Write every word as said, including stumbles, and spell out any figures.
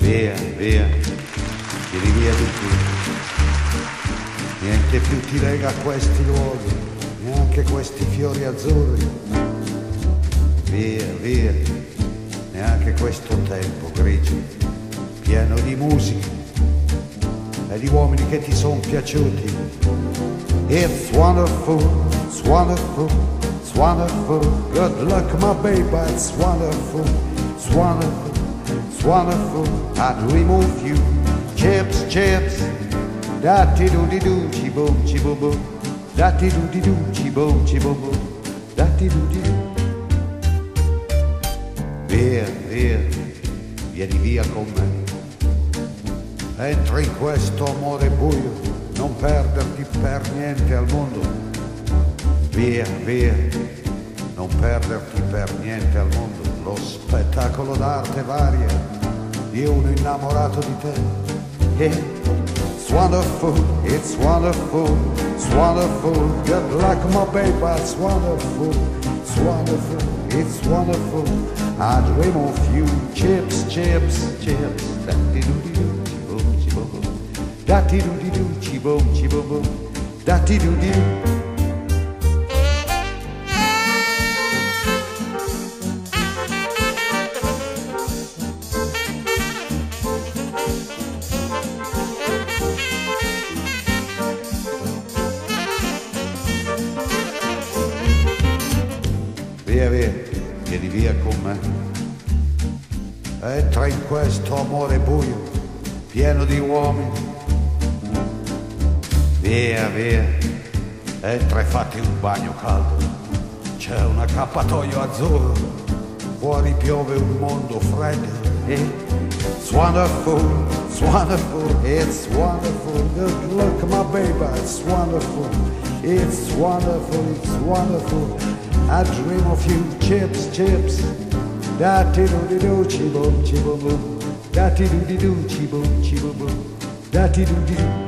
Via, via, tiri via di qui. Niente più ti lega a questi luoghi, neanche questi fiori azzurri. Via, via, neanche questo tempo grigio, pieno di musica e di uomini che ti sono piaciuti. It's wonderful, it's wonderful, it's wonderful. Good luck my baby, it's wonderful, it's wonderful, it's wonderful. I'd remove you, chips, chips. Da-ti-do-di-do, chi-boom, chi-boom-boom. Da-ti-do-di-do, chi-boom, chi-boom-boom. Da-ti-do-di-do. Via, via, vieni via con me. Entra in questo amore buio, non perderti per niente al mondo. Via, via, non perderti per niente al mondo. Lo spettacolo d'arte varia di uno innamorato di te. Yeah. It's wonderful, it's wonderful, it's wonderful. Good luck my baby, it's wonderful, it's wonderful, it's wonderful. I dream of you, chips, chips, chips. Da-ti-do-di-do, chi-boom, chi-boom-boom. Da-ti-do-di-do, chi-boom, chi-boom-boom. Da-ti-do-di-do. Via, via, vieni via con me. Entra in questo amore buio, pieno di uomini. Via, via, entra e fatti un bagno caldo. C'è un accappatoio azzurro, fuori piove un mondo freddo. It's wonderful, it's wonderful, it's wonderful. Good luck my baby, it's wonderful, it's wonderful, it's wonderful. I dream of you, chips, chips. Da-ti-do-di-do, chi-boom, chi-boom-boom. Da-ti-do-di-do, chi-boom, chi-boom-boom. Da-ti-do-di-do.